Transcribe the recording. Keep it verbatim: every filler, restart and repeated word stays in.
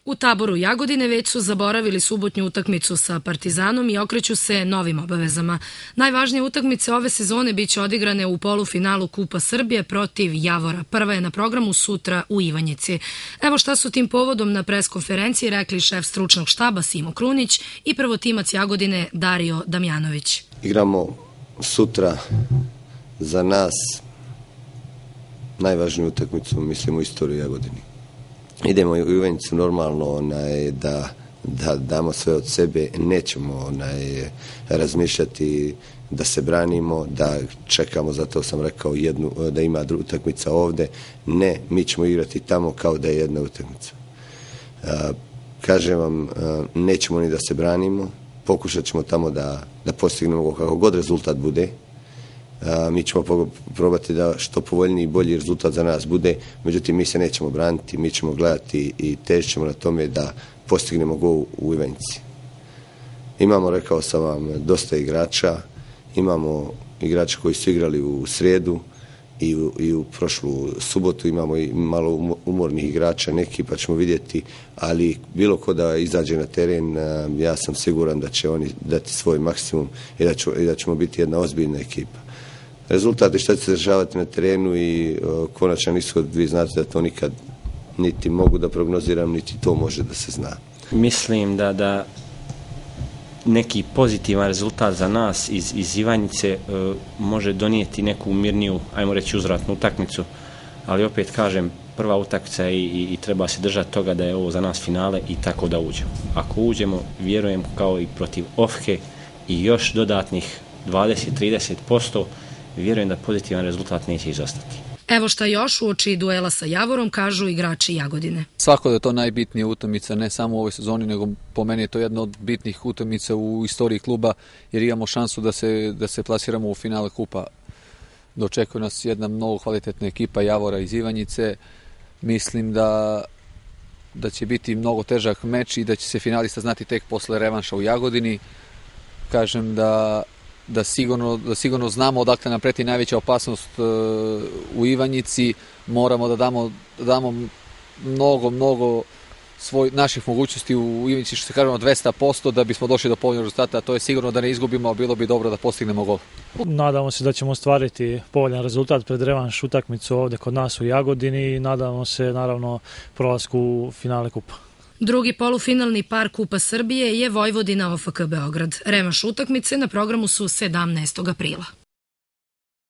U taboru Jagodine već su zaboravili subotnju utakmicu sa Partizanom i okreću se novim obavezama. Najvažnije utakmice ove sezone biće odigrane u polufinalu Kupa Srbije protiv Javora. Prva je na programu sutra u Ivanjici. Evo šta su tim povodom na preskonferenciji rekli šef stručnog štaba Simo Krunić i prvotimac Jagodine Dario Damjanović. Igramo sutra za nas najvažniju utakmicu, mislim, u istoriji Jagodini. Idemo u Ivanjicu normalno onaj, da, da damo sve od sebe, nećemo onaj, razmišljati da se branimo, da čekamo, zato sam rekao jednu, da ima utakmica ovde. Ne, mi ćemo igrati tamo kao da je jedna utakmica. A, kažem vam, a, nećemo ni da se branimo, pokušat ćemo tamo da, da postignemo kako god rezultat bude. A, mi ćemo probati da što povoljniji i bolji rezultat za nas bude, međutim mi se nećemo braniti, mi ćemo gledati i težit ćemo na tome da postignemo gol u Ivanjici. Imamo, rekao sam vam, dosta igrača, imamo igrača koji su igrali u srijedu i u, i u prošlu subotu, imamo i malo umornih igrača, neki pa ćemo vidjeti, ali bilo ko da izađe na teren, ja sam siguran da će oni dati svoj maksimum i da, ću, i da ćemo biti jedna ozbiljna ekipa. Rezultati što će se dešavati na terenu i o, konačan ishod, vi znate da to nikad niti mogu da prognoziram, niti to može da se zna. Mislim da, da neki pozitivan rezultat za nas iz, iz Ivanjice e, može donijeti neku mirniju, ajmo reći, uzvratnu utakmicu, ali opet kažem, prva utakmica i, i, i treba se držati toga da je ovo za nas finale i tako da uđemo. Ako uđemo, vjerujem kao i protiv Ofke i još dodatnih dvadeset do trideset posto, vjerujem da pozitivan rezultat neće izostati. Evo šta još uoči duela sa Javorom kažu igrači Jagodine. Svako da je to najbitnija utakmica, ne samo u ovoj sezoni, nego po meni je to jedna od bitnih utakmica u istoriji kluba, jer imamo šansu da se, da se plasiramo u finale kupa. Dočekuje nas jedna mnogo kvalitetna ekipa Javora iz Ivanjice. Mislim da, da će biti mnogo težak meč i da će se finalista znati tek posle revanša u Jagodini. Kažem da Da sigurno, da sigurno znamo odakle nam preti najveća opasnost uh, u Ivanjici, moramo da damo, da damo mnogo, mnogo svoj, naših mogućnosti u Ivanjici, što se kažemo dvesta posto da bismo došli do povoljnog rezultata, to je sigurno da ne izgubimo, a bilo bi dobro da postignemo gol. Nadamo se da ćemo ostvariti povoljan rezultat pred revanš utakmicu ovde kod nas u Jagodini i nadamo se naravno prolasku u finale kupa. Drugi polufinalni par Kupa Srbije je Vojvodina O F K Beograd. Revanš utakmice na programu su sedamnaestog aprila.